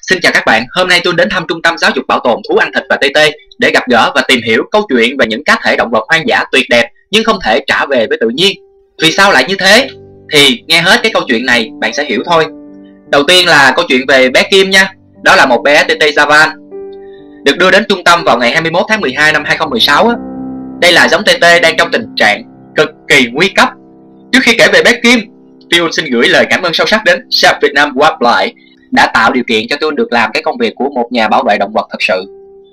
Xin chào các bạn, hôm nay tôi đến thăm Trung tâm Giáo dục Bảo tồn Thú Ăn Thịt và TT để gặp gỡ và tìm hiểu câu chuyện về những cá thể động vật hoang dã tuyệt đẹp nhưng không thể trả về với tự nhiên. Vì sao lại như thế? Thì nghe hết cái câu chuyện này bạn sẽ hiểu thôi. Đầu tiên là câu chuyện về bé Kim nha. Đó là một bé TT Javan được đưa đến trung tâm vào ngày 21 tháng 12 năm 2016 á. Đây là giống TT đang trong tình trạng cực kỳ nguy cấp. Trước khi kể về bé Kim, Tiêu xin gửi lời cảm ơn sâu sắc đến Save Vietnam Wildlife đã tạo điều kiện cho tôi được làm cái công việc của một nhà bảo vệ động vật thật sự.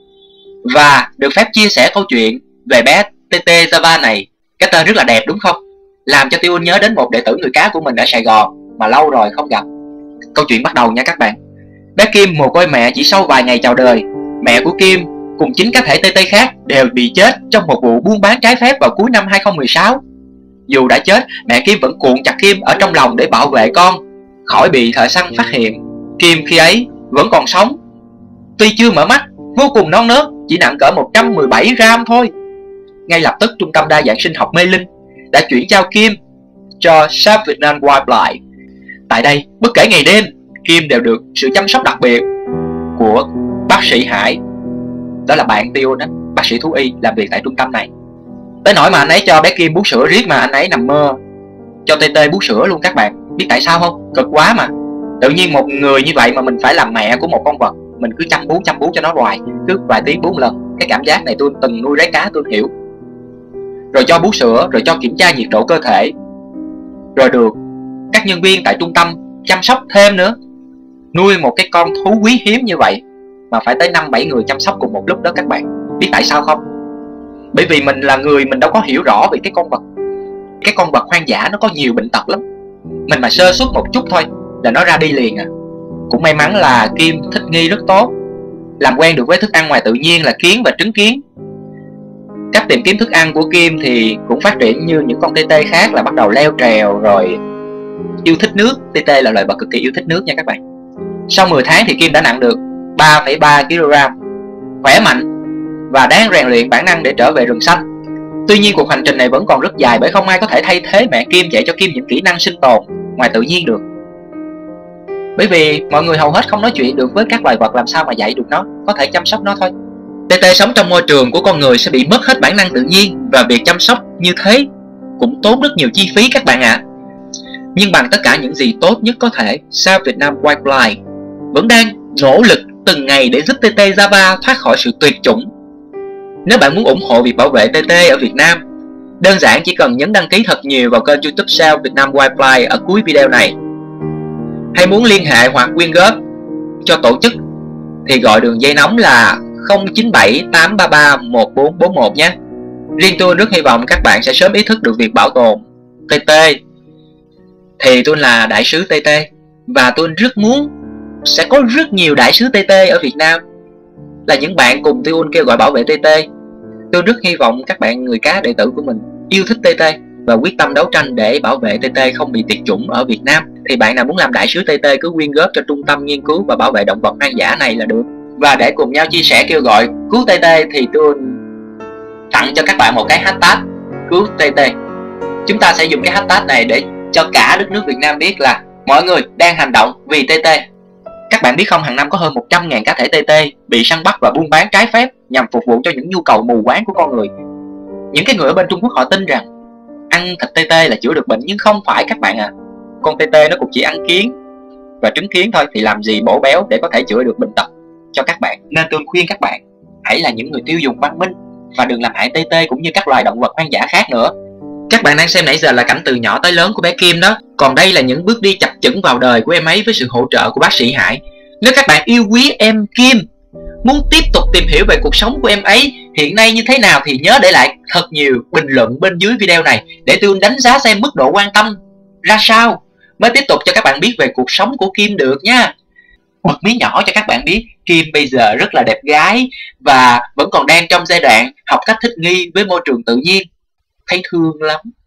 Và được phép chia sẻ câu chuyện về bé TT Java này. Cái tên rất là đẹp đúng không? Làm cho Tiêu nhớ đến một đệ tử người cá của mình ở Sài Gòn mà lâu rồi không gặp. Câu chuyện bắt đầu nha các bạn. Bé Kim mồ côi mẹ chỉ sau vài ngày chào đời. Mẹ của Kim cùng 9 cá thể TT khác đều bị chết trong một vụ buôn bán trái phép vào cuối năm 2016. Dù đã chết, mẹ Kim vẫn cuộn chặt Kim ở trong lòng để bảo vệ con khỏi bị thợ săn phát hiện. Kim khi ấy vẫn còn sống, tuy chưa mở mắt, vô cùng non nớt, chỉ nặng cỡ 117 gram thôi. Ngay lập tức Trung tâm Đa dạng sinh học Mê Linh đã chuyển giao Kim cho Save Vietnam Wildlife. Tại đây, bất kể ngày đêm, Kim đều được sự chăm sóc đặc biệt của bác sĩ Hải. Đó là bạn Tiêu đó, bác sĩ thú y làm việc tại trung tâm này. Tới nỗi mà anh ấy cho bé Kim bú sữa riết mà anh ấy nằm mơ cho TT bú sữa luôn các bạn. Biết tại sao không? Cực quá mà. Tự nhiên một người như vậy mà mình phải làm mẹ của một con vật, mình cứ chăm bú cho nó hoài, cứ vài tiếng 4 lần. Cái cảm giác này tôi từng nuôi rái cá tôi hiểu. Rồi cho bú sữa, rồi cho kiểm tra nhiệt độ cơ thể, rồi được các nhân viên tại trung tâm chăm sóc thêm nữa. Nuôi một cái con thú quý hiếm như vậy mà phải tới 5-7 người chăm sóc cùng một lúc đó các bạn. Biết tại sao không? Bởi vì mình là người, mình đâu có hiểu rõ về cái con vật. Cái con vật hoang dã nó có nhiều bệnh tật lắm. Mình mà sơ suất một chút thôi là nó ra đi liền à. Cũng may mắn là Kim thích nghi rất tốt, làm quen được với thức ăn ngoài tự nhiên là kiến và trứng kiến. Cách tìm kiếm thức ăn của Kim thì cũng phát triển như những con TT khác, là bắt đầu leo trèo rồi yêu thích nước. TT là loài vật cực kỳ yêu thích nước nha các bạn. Sau 10 tháng thì Kim đã nặng được 3,3 kg, khỏe mạnh và đang rèn luyện bản năng để trở về rừng xanh. Tuy nhiên cuộc hành trình này vẫn còn rất dài, bởi không ai có thể thay thế mẹ Kim dạy cho Kim những kỹ năng sinh tồn ngoài tự nhiên được. Bởi vì mọi người hầu hết không nói chuyện được với các loài vật, làm sao mà dạy được nó, có thể chăm sóc nó thôi. TT sống trong môi trường của con người sẽ bị mất hết bản năng tự nhiên, và việc chăm sóc như thế cũng tốn rất nhiều chi phí các bạn ạ. Nhưng bằng tất cả những gì tốt nhất có thể, Save Vietnam Wildlife vẫn đang nỗ lực từng ngày để giúp TT Java thoát khỏi sự tuyệt chủng. Nếu bạn muốn ủng hộ việc bảo vệ TT ở Việt Nam, đơn giản chỉ cần nhấn đăng ký thật nhiều vào kênh YouTube Save Vietnam Wildlife ở cuối video này. Hay muốn liên hệ hoặc quyên góp cho tổ chức thì gọi đường dây nóng là 097 833 1441 nhé. Riêng tôi rất hy vọng các bạn sẽ sớm ý thức được việc bảo tồn TT. Thì tôi là đại sứ TT, và tôi rất muốn sẽ có rất nhiều đại sứ TT ở Việt Nam, là những bạn cùng tôi kêu gọi bảo vệ TT. Tôi rất hy vọng các bạn người cá đệ tử của mình yêu thích TT và quyết tâm đấu tranh để bảo vệ TT không bị tuyệt chủng ở Việt Nam. Thì bạn nào muốn làm đại sứ TT cứ quyên góp cho trung tâm nghiên cứu và bảo vệ động vật hoang dã này là được. Và để cùng nhau chia sẻ kêu gọi cứu TT thì tôi tặng cho các bạn một cái hashtag cứu TT. Chúng ta sẽ dùng cái hashtag này để cho cả đất nước Việt Nam biết là mọi người đang hành động vì TT. Các bạn biết không, hàng năm có hơn 100.000 cá thể TT bị săn bắt và buôn bán trái phép nhằm phục vụ cho những nhu cầu mù quáng của con người. Những cái người ở bên Trung Quốc họ tin rằng ăn thịt TT là chữa được bệnh, nhưng không phải các bạn ạ. Con TT nó cũng chỉ ăn kiến và trứng kiến thôi, thì làm gì bổ béo để có thể chữa được bệnh tật cho các bạn. Nên tôi khuyên các bạn hãy là những người tiêu dùng văn minh và đừng làm hại TT cũng như các loài động vật hoang dã khác nữa. Các bạn đang xem nãy giờ là cảnh từ nhỏ tới lớn của bé Kim đó. Còn đây là những bước đi chập chững vào đời của em ấy với sự hỗ trợ của bác sĩ Hải. Nếu các bạn yêu quý em Kim, muốn tiếp tục tìm hiểu về cuộc sống của em ấy hiện nay như thế nào, thì nhớ để lại thật nhiều bình luận bên dưới video này để tôi đánh giá xem mức độ quan tâm ra sao, mới tiếp tục cho các bạn biết về cuộc sống của Kim được nha. Bật mí nhỏ cho các bạn biết, Kim bây giờ rất là đẹp gái và vẫn còn đang trong giai đoạn học cách thích nghi với môi trường tự nhiên. Thấy thương lắm.